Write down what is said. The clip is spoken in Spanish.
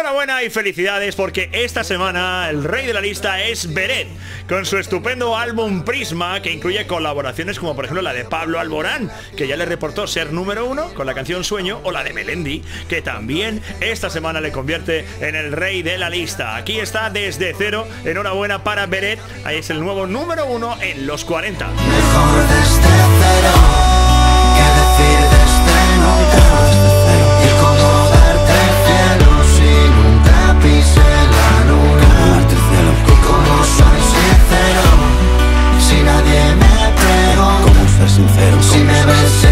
Enhorabuena y felicidades porque esta semana el rey de la lista es Beret, con su estupendo álbum Prisma, que incluye colaboraciones como por ejemplo la de Pablo Alborán, que ya le reportó ser número 1 con la canción Sueño, o la de Melendi, que también esta semana le convierte en el rey de la lista. Aquí está Desde Cero. Enhorabuena para Beret, ahí es el nuevo número 1 en los 40. Mejor desde cero que decir desde nunca. Y cómo darte cielo si nunca pisé la luna. Y cómo soy sincero si nadie me preguntó. ¿Cómo ser sincero? Si me ves